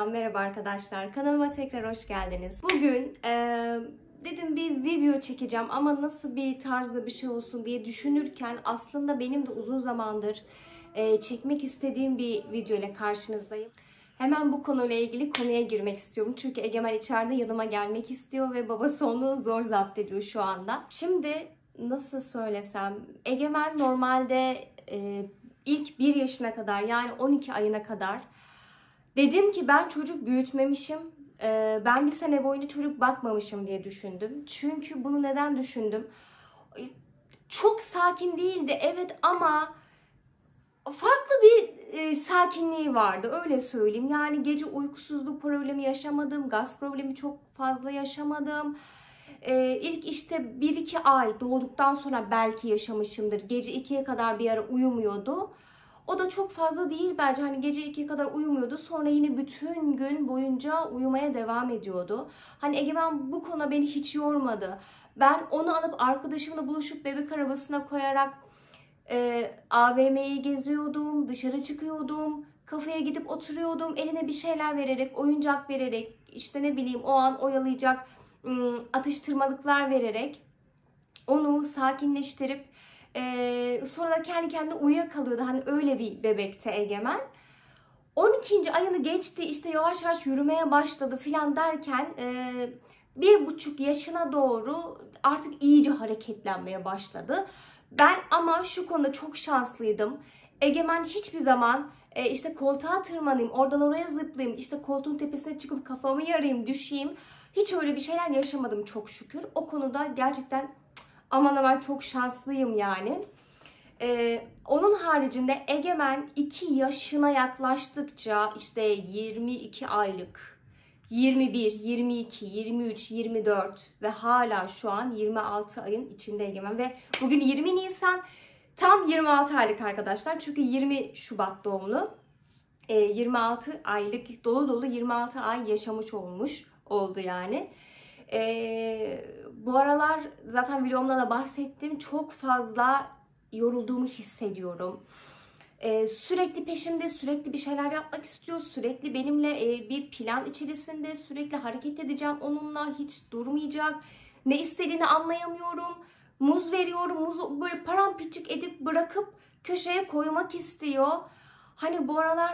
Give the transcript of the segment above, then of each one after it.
Selam, merhaba arkadaşlar. Kanalıma tekrar hoş geldiniz. Bugün dedim bir video çekeceğim ama nasıl bir tarzda bir şey olsun diye düşünürken aslında benim de uzun zamandır çekmek istediğim bir video ile karşınızdayım. Hemen bu konuyla ilgili konuya girmek istiyorum. Çünkü Egemen içeride yanıma gelmek istiyor ve babası onu zor zapt ediyor şu anda. Şimdi nasıl söylesem, Egemen normalde ilk 1 yaşına kadar, yani 12 ayına kadar dedim ki ben çocuk büyütmemişim, ben bir sene boyunca çocuk bakmamışım diye düşündüm. Çünkü bunu neden düşündüm? Çok sakin değildi evet, ama farklı bir sakinliği vardı, öyle söyleyeyim. Yani gece uykusuzluk problemi yaşamadım, gaz problemi çok fazla yaşamadım. İlk işte 1-2 ay doğduktan sonra belki yaşamışımdır. Gece 2'ye kadar bir ara uyumuyordu. O da çok fazla değil bence. Hani gece 2'ye kadar uyumuyordu. Sonra yine bütün gün boyunca uyumaya devam ediyordu. Hani Egemen bu konuda beni hiç yormadı. Ben onu alıp arkadaşımla buluşup bebek arabasına koyarak AVM'yi geziyordum, dışarı çıkıyordum, kafeye gidip oturuyordum, eline bir şeyler vererek, oyuncak vererek, işte ne bileyim o an oyalayacak atıştırmalıklar vererek onu sakinleştirip sonra da kendi kendine uyuyakalıyordu. Hani öyle bir bebekte Egemen. 12. ayını geçti, işte yavaş yavaş yürümeye başladı filan derken 1,5 yaşına doğru artık iyice hareketlenmeye başladı. Ben ama şu konuda çok şanslıydım. Egemen hiçbir zaman işte koltuğa tırmanayım, oradan oraya zıplayayım, işte koltuğun tepesine çıkıp kafamı yarayım, düşeyim. Hiç öyle bir şeyler yaşamadım çok şükür. O konuda gerçekten aman aman çok şanslıyım yani. Onun haricinde Egemen 2 yaşına yaklaştıkça işte 22 aylık, 21, 22, 23, 24 ve hala şu an 26 ayın içinde Egemen. Ve bugün 20 Nisan, tam 26 aylık arkadaşlar. Çünkü 20 Şubat doğumlu. 26 aylık, dolu dolu 26 ay yaşamış oldu yani. Bu aralar zaten videomda da bahsettim. Çok fazla yorulduğumu hissediyorum. Sürekli peşimde, sürekli bir şeyler yapmak istiyor. Sürekli benimle bir plan içerisinde, sürekli hareket edeceğim onunla, hiç durmayacak. Ne istediğini anlayamıyorum. Muz veriyorum, muzu böyle paramparçık edip bırakıp köşeye koymak istiyor. Hani bu aralar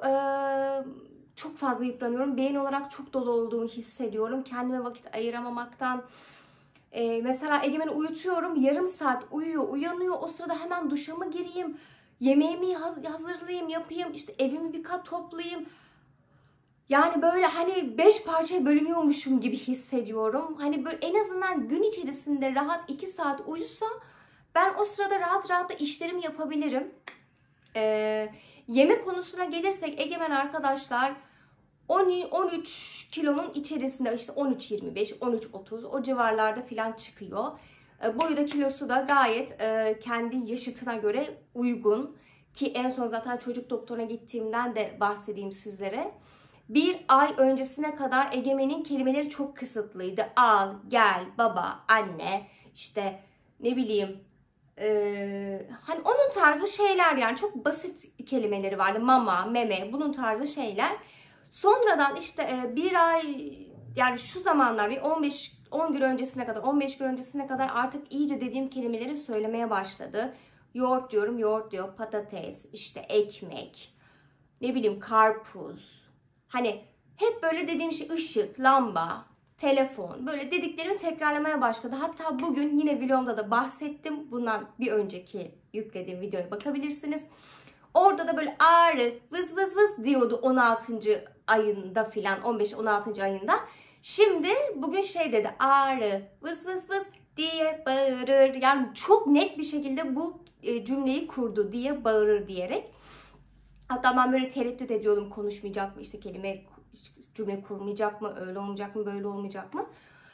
çok fazla yıpranıyorum. Beyin olarak çok dolu olduğumu hissediyorum. Kendime vakit ayıramamaktan. Mesela Egemen'i uyutuyorum. Yarım saat uyuyor, uyanıyor. O sırada hemen duşa mı gireyim? Yemeğimi hazırlayayım, yapayım. İşte evimi bir kat toplayayım. Yani böyle hani 5 parçaya bölünüyormuşum gibi hissediyorum. Hani böyle en azından gün içerisinde rahat 2 saat uyusa ben o sırada rahat rahat da işlerimi yapabilirim. Yemek konusuna gelirsek Egemen arkadaşlar 13 kilonun içerisinde, işte 13-25, 13-30 o civarlarda falan çıkıyor. Boyu da kilosu da gayet kendi yaşıtına göre uygun. Ki en son zaten çocuk doktoruna gittiğimden de bahsedeyim sizlere. 1 ay öncesine kadar Egemen'in kelimeleri çok kısıtlıydı. Al, gel, baba, anne, işte ne bileyim. Hani onun tarzı şeyler, yani çok basit kelimeleri vardı. Mama, meme, bunun tarzı şeyler. Sonradan işte 1 ay, yani şu zamanlar bir 10 gün öncesine kadar, 15 gün öncesine kadar artık iyice dediğim kelimeleri söylemeye başladı. Yoğurt diyorum, yoğurt diyor. Patates, işte ekmek, ne bileyim karpuz. Hani hep böyle dediğim şey, ışık, lamba, telefon, böyle dediklerimi tekrarlamaya başladı. Hatta bugün yine vlogumda da bahsettim. Bundan bir önceki yüklediğim videoya bakabilirsiniz. Orada da böyle ağrı, vız vız vız diyordu 16. ayında filan, 15-16. ayında. Şimdi bugün şey dedi, ağrı, vız vız vız diye bağırır. Yani çok net bir şekilde bu cümleyi kurdu, diye bağırır diyerek. Hatta ben böyle tereddüt ediyordum, konuşmayacak mı, işte cümle kurmayacak mı, öyle olmayacak mı, böyle olmayacak mı?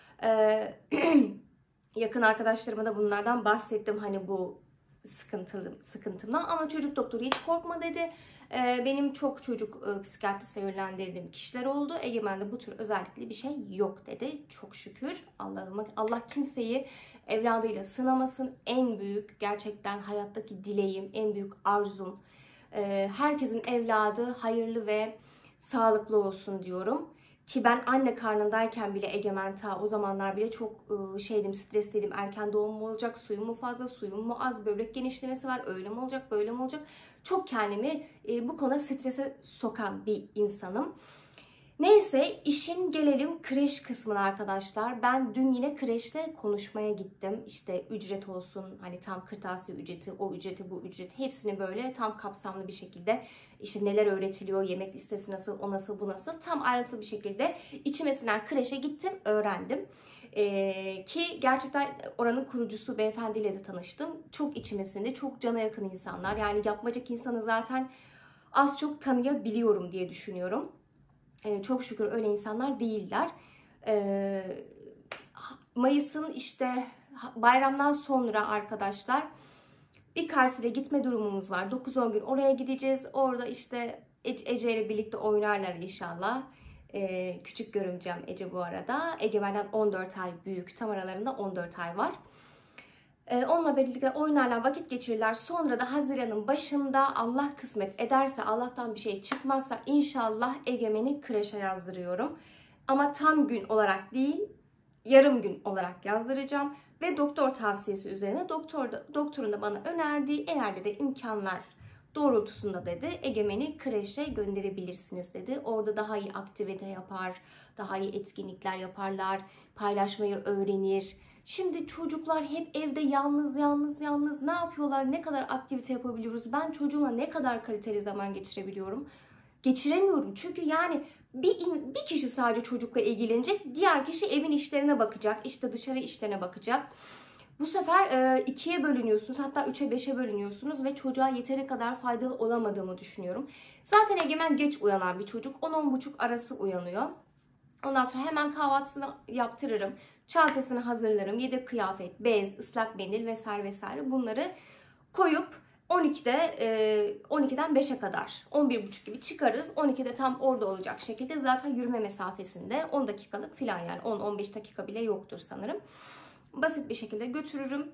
Yakın arkadaşlarıma da bunlardan bahsettim, hani bu sıkıntımdan, ama çocuk doktoru hiç korkma dedi. Benim çok çocuk psikiyatrisine yönlendirdiğim kişiler oldu. Egemen'de bu tür özellikle bir şey yok dedi. Çok şükür. Allah kimseyi evladıyla sınamasın. En büyük, gerçekten hayattaki dileğim, en büyük arzum. Herkesin evladı hayırlı ve sağlıklı olsun diyorum. Ki ben anne karnındayken bile Egemen, ta o zamanlar bile çok şeydim, stresliydim. Erken doğum mu olacak, suyum mu fazla, suyum mu az, böbrek genişlemesi var, öyle mi olacak, böyle mi olacak? Çok kendimi bu konuda strese sokan bir insanım. Neyse, işin gelelim kreş kısmına arkadaşlar. Ben dün yine kreşte konuşmaya gittim. İşte ücret olsun, hani tam kırtasiye ücreti, o ücreti, bu ücreti, hepsini böyle tam kapsamlı bir şekilde, işte neler öğretiliyor, yemek listesi nasıl, o nasıl, bu nasıl, tam ayrıntılı bir şekilde içime sinen kreşe gittim, öğrendim. Ki gerçekten oranın kurucusu beyefendiyle de tanıştım. Çok içime sindi, çok cana yakın insanlar. Yani yapmacık insanı zaten az çok tanıyabiliyorum diye düşünüyorum. Çok şükür öyle insanlar değiller. Mayıs'ın işte bayramdan sonra arkadaşlar bir Kayseri'ye gitme durumumuz var. 9-10 gün oraya gideceğiz. Orada işte Ece ile birlikte oynarlar inşallah. Küçük görümcem Ece bu arada. Egemen'den 14 ay büyük. Tam aralarında 14 ay var. Onunla birlikte oynarlar, vakit geçirirler. Sonra da Haziran'ın başında Allah kısmet ederse, Allah'tan bir şey çıkmazsa inşallah Egemen'i kreşe yazdırıyorum. Ama tam gün olarak değil, yarım gün olarak yazdıracağım. Ve doktor tavsiyesi üzerine doktorun da bana önerdiği, eğer de imkanlar doğrultusunda dedi, Egemen'i kreşe gönderebilirsiniz dedi. Orada daha iyi aktivite yapar, daha iyi etkinlikler yaparlar, paylaşmayı öğrenir. Şimdi çocuklar hep evde yalnız ne yapıyorlar, ne kadar aktivite yapabiliyoruz? Ben çocuğumla ne kadar kaliteli zaman geçirebiliyorum? Geçiremiyorum, çünkü yani bir kişi sadece çocukla ilgilenecek, diğer kişi evin işlerine bakacak, işte dışarı işlerine bakacak. Bu sefer ikiye bölünüyorsunuz, hatta 3'e 5'e bölünüyorsunuz ve çocuğa yeteri kadar faydalı olamadığımı düşünüyorum. Zaten Egemen geç uyanan bir çocuk, 10-10.30 arası uyanıyor. Ondan sonra hemen kahvaltısını yaptırırım. Çantasını hazırlarım. Yedek kıyafet, bez, ıslak mendil vesaire vesaire. Bunları koyup 12'den 5'e kadar 11.30 gibi çıkarız. 12'de tam orada olacak şekilde, zaten yürüme mesafesinde 10 dakikalık falan, yani 10-15 dakika bile yoktur sanırım. Basit bir şekilde götürürüm.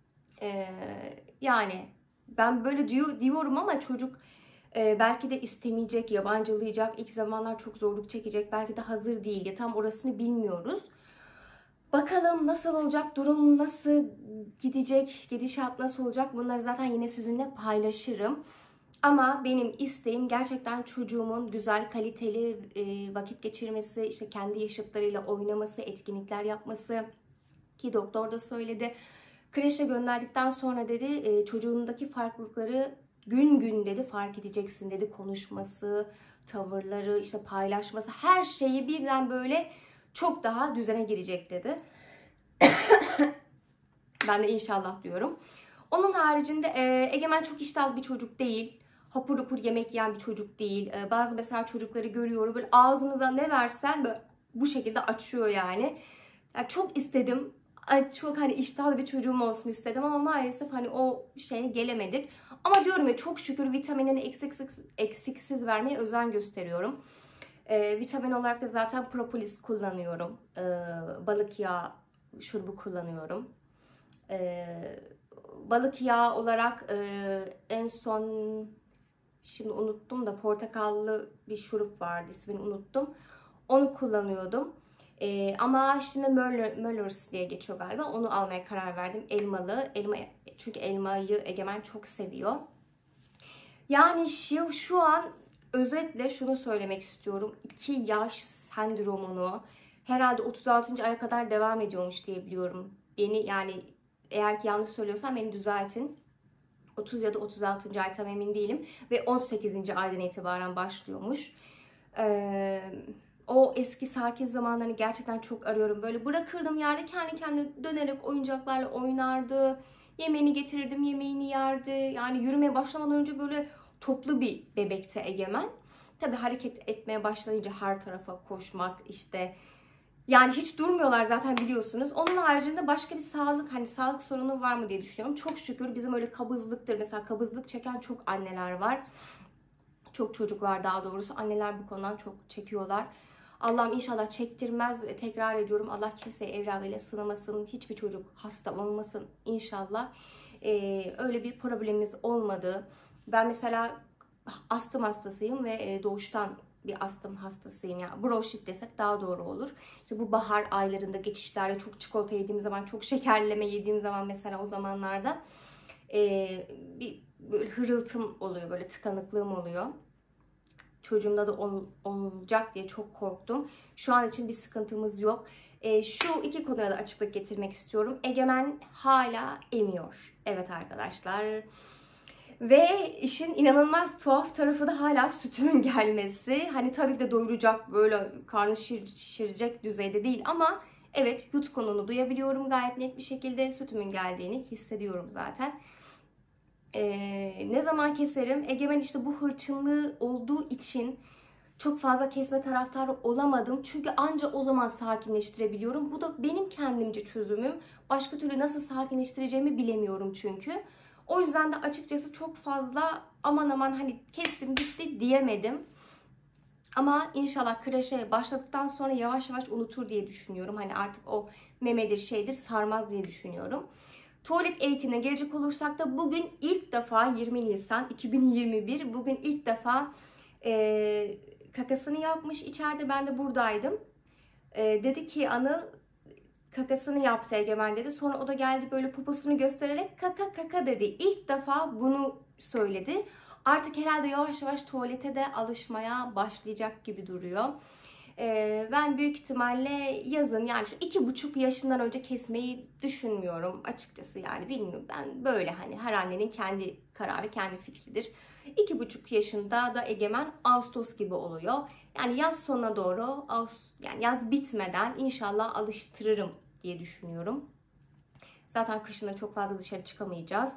Yani ben böyle diyorum ama çocuk belki de istemeyecek, yabancılayacak, ilk zamanlar çok zorluk çekecek, belki de hazır değil ya, tam orasını bilmiyoruz. Bakalım nasıl olacak, durum nasıl gidecek, gidişat nasıl olacak, bunları zaten yine sizinle paylaşırım. Ama benim isteğim gerçekten çocuğumun güzel, kaliteli vakit geçirmesi, işte kendi yaşıtlarıyla oynaması, etkinlikler yapması. Ki doktor da söyledi. Kreşe gönderdikten sonra dedi, çocuğundaki farklılıkları gün gün dedi fark edeceksin dedi. Konuşması, tavırları, işte paylaşması, her şeyi birden böyle çok daha düzene girecek dedi. Ben de inşallah diyorum. Onun haricinde Egemen çok iştahlı bir çocuk değil. Hapur hapur yemek yiyen bir çocuk değil. Bazı mesela çocukları görüyorum, böyle ağzınıza ne versen böyle bu şekilde açıyor yani. Yani çok istedim. Çok hani iştahlı bir çocuğum olsun istedim ama maalesef hani o şeye gelemedik. Ama diyorum ya, çok şükür vitaminini eksiksiz vermeye özen gösteriyorum. Vitamin olarak da zaten propolis kullanıyorum. Balık yağı şurubu kullanıyorum. Balık yağı olarak en son, şimdi unuttum da, portakallı bir şurup vardı, ismini unuttum. Onu kullanıyordum. Ama şimdi Möllers diye geçiyor galiba. Onu almaya karar verdim. Elmalı. Çünkü elmayı Egemen çok seviyor. Yani şu an özetle şunu söylemek istiyorum. 2 yaş sendromunu herhalde 36. aya kadar devam ediyormuş diye biliyorum. Yani eğer ki yanlış söylüyorsam beni düzeltin. 30 ya da 36. ay, tam emin değilim. Ve 18. aydan itibaren başlıyormuş. O eski sakin zamanlarını gerçekten çok arıyorum. Böyle bırakırdım yerde, kendi kendine dönerek oyuncaklarla oynardı. Yemeğini getirirdim, yemeğini yerdi. Yani yürümeye başlamadan önce böyle toplu bir bebekti Egemen. Tabii hareket etmeye başlayınca her tarafa koşmak, işte yani hiç durmuyorlar zaten, biliyorsunuz. Onun haricinde başka bir sağlık sorunu var mı diye düşünüyorum. Çok şükür bizim öyle kabızlıktır. Mesela kabızlık çeken çok anneler var. Çok çocuk var daha doğrusu. Anneler bu konudan çok çekiyorlar. Allah'ım inşallah çektirmez. Tekrar ediyorum, Allah kimseyi evladıyla sınamasın. Hiçbir çocuk hasta olmasın inşallah. Öyle bir problemimiz olmadı. Ben mesela astım hastasıyım ve doğuştan bir astım hastasıyım. Yani bronşit desek daha doğru olur. İşte bu bahar aylarında geçişlerde çok çikolata yediğim zaman, çok şekerleme yediğim zaman mesela o zamanlarda bir böyle hırıltım oluyor, böyle tıkanıklığım oluyor. Çocuğumda da olacak diye çok korktum. Şu an için bir sıkıntımız yok. Şu iki konuya da açıklık getirmek istiyorum. Egemen hala emiyor. Evet arkadaşlar. Ve işin inanılmaz tuhaf tarafı da hala sütümün gelmesi. Hani tabii ki de doyuracak, böyle karnı şişirecek düzeyde değil ama evet, yutkununu duyabiliyorum gayet net bir şekilde. Sütümün geldiğini hissediyorum zaten. Ne zaman keserim? Egemen işte bu hırçınlığı olduğu için çok fazla kesme taraftarı olamadım. Çünkü anca o zaman sakinleştirebiliyorum. Bu da benim kendimce çözümüm. Başka türlü nasıl sakinleştireceğimi bilemiyorum çünkü. O yüzden de açıkçası çok fazla aman aman hani kestim gitti diyemedim. Ama inşallah kreşe başladıktan sonra yavaş yavaş unutur diye düşünüyorum. Hani artık o memedir şeydir sarmaz diye düşünüyorum. Tuvalet eğitimine gelecek olursak da bugün ilk defa 20 Nisan 2021 bugün ilk defa kakasını yapmış içeride, ben de buradaydım. Dedi ki Anıl kakasını yaptı Egemen dedi. Sonra o da geldi böyle poposunu göstererek kaka kaka dedi. İlk defa bunu söyledi. Artık herhalde yavaş yavaş tuvalete de alışmaya başlayacak gibi duruyor. Ben büyük ihtimalle yazın, yani şu 2,5 yaşından önce kesmeyi düşünmüyorum açıkçası, yani bilmiyorum, ben böyle, hani her annenin kendi kararı, kendi fikridir. 2,5 yaşında da Egemen Ağustos gibi oluyor. Yani yaz sonuna doğru, yani yaz bitmeden inşallah alıştırırım diye düşünüyorum. Zaten kışında çok fazla dışarı çıkamayacağız.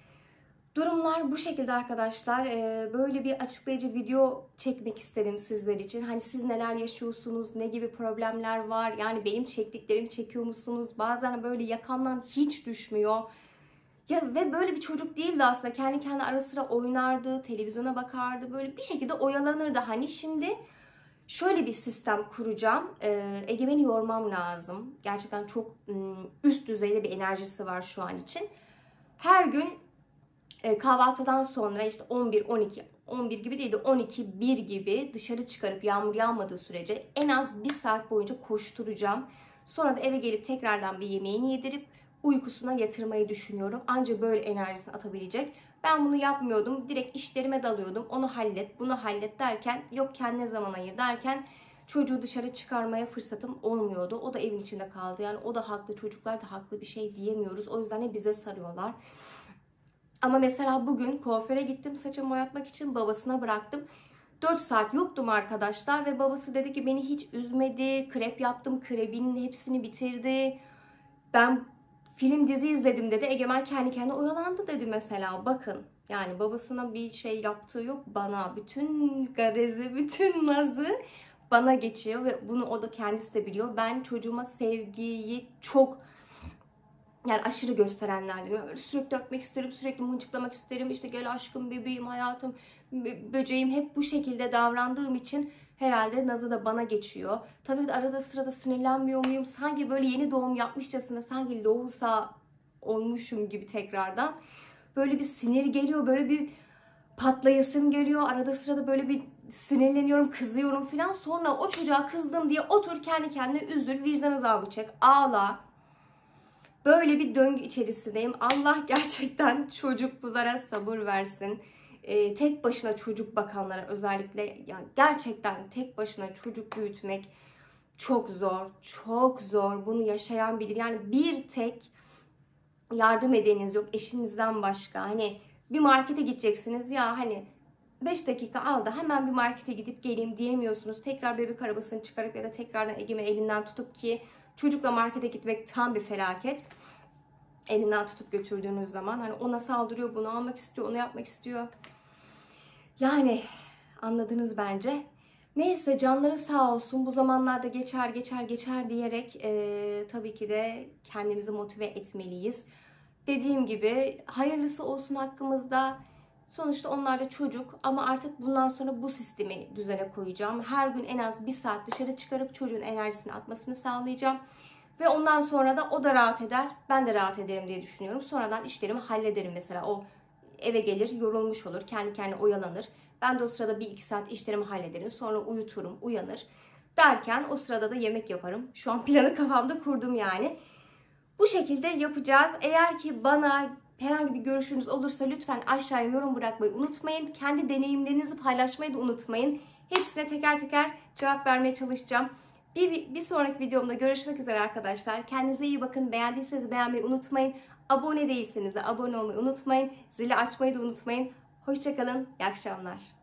Durumlar bu şekilde arkadaşlar. Böyle bir açıklayıcı video çekmek istedim sizler için. Hani siz neler yaşıyorsunuz, ne gibi problemler var? Yani benim çektiklerimi çekiyor musunuz? Bazen böyle yakamdan hiç düşmüyor. Ya ve böyle bir çocuk değildi aslında. Kendi kendine ara sıra oynardı, televizyona bakardı. Böyle bir şekilde oyalanırdı. Hani şimdi şöyle bir sistem kuracağım. Egemen'i yormam lazım. Gerçekten çok üst düzeyde bir enerjisi var şu an için. Her gün kahvaltıdan sonra işte 11, 12, 11 gibi değil de 12, 1 gibi dışarı çıkarıp yağmur yağmadığı sürece en az 1 saat boyunca koşturacağım. Sonra da eve gelip tekrardan bir yemeğini yedirip uykusuna yatırmayı düşünüyorum. Anca böyle enerjisini atabilecek. Ben bunu yapmıyordum. Direkt işlerime dalıyordum. Onu hallet, bunu hallet derken, yok kendine zaman ayır derken çocuğu dışarı çıkarmaya fırsatım olmuyordu. O da evin içinde kaldı. Yani o da haklı, çocuklar da haklı, bir şey diyemiyoruz. O yüzden de bize sarıyorlar. Ama mesela bugün kuaföre gittim saçımı boyatmak için, babasına bıraktım. 4 saat yoktum arkadaşlar ve babası dedi ki beni hiç üzmedi. Krep yaptım, krebinin hepsini bitirdi. Ben film dizi izledim dedi. Egemen kendi kendine oyalandı dedi mesela. Bakın yani babasına bir şey yaptığı yok, bana. Bütün garezi, bütün nazı bana geçiyor ve bunu o da kendisi de biliyor. Ben çocuğuma sevgiyi çok, yani aşırı gösterenlerdenim. Böyle sürekli öpmek isterim, sürekli mıncıklamak isterim. İşte gel aşkım, bebeğim, hayatım, böceğim, hep bu şekilde davrandığım için herhalde nazı da bana geçiyor. Tabii de arada sırada sinirlenmiyor muyum? Sanki böyle yeni doğum yapmışçasına, sanki lohusa olmuşum gibi tekrardan. Böyle bir sinir geliyor, böyle bir patlayasım geliyor. Arada sırada böyle bir sinirleniyorum, kızıyorum falan. Sonra o çocuğa kızdım diye otur kendi kendine üzül, vicdan azabı çek, ağla. Böyle bir döngü içerisindeyim. Allah gerçekten çocuklulara sabır versin. Tek başına çocuk bakanlara özellikle, yani gerçekten tek başına çocuk büyütmek çok zor, çok zor. Bunu yaşayan bilir. Yani bir tek yardım edeniniz yok eşinizden başka. Hani bir markete gideceksiniz, ya hani 5 dakika al da hemen bir markete gidip geleyim diyemiyorsunuz. Tekrar bebek arabasını çıkarıp ya da tekrardan Egemen elinden tutup, ki çocukla markete gitmek tam bir felaket. Elinden tutup götürdüğünüz zaman hani ona saldırıyor, bunu almak istiyor, onu yapmak istiyor. Yani anladınız bence. Neyse, canları sağ olsun, bu zamanlarda geçer geçer geçer diyerek tabii ki de kendimizi motive etmeliyiz. Dediğim gibi hayırlısı olsun hakkımızda. Sonuçta onlar da çocuk, ama artık bundan sonra bu sistemi düzene koyacağım. Her gün en az 1 saat dışarı çıkarıp çocuğun enerjisini atmasını sağlayacağım. Ve ondan sonra da o da rahat eder, ben de rahat ederim diye düşünüyorum. Sonradan işlerimi hallederim mesela. O eve gelir, yorulmuş olur, kendi kendine oyalanır. Ben de o sırada 1-2 saat işlerimi hallederim. Sonra uyuturum, uyanır. Derken o sırada da yemek yaparım. Şu an planı kafamda kurdum yani. Bu şekilde yapacağız. Eğer ki bana herhangi bir görüşünüz olursa lütfen aşağıya yorum bırakmayı unutmayın. Kendi deneyimlerinizi paylaşmayı da unutmayın. Hepsine teker teker cevap vermeye çalışacağım. Bir sonraki videomda görüşmek üzere arkadaşlar. Kendinize iyi bakın. Beğendiyseniz beğenmeyi unutmayın. Abone değilseniz de abone olmayı unutmayın. Zili açmayı da unutmayın. Hoşça kalın. İyi akşamlar.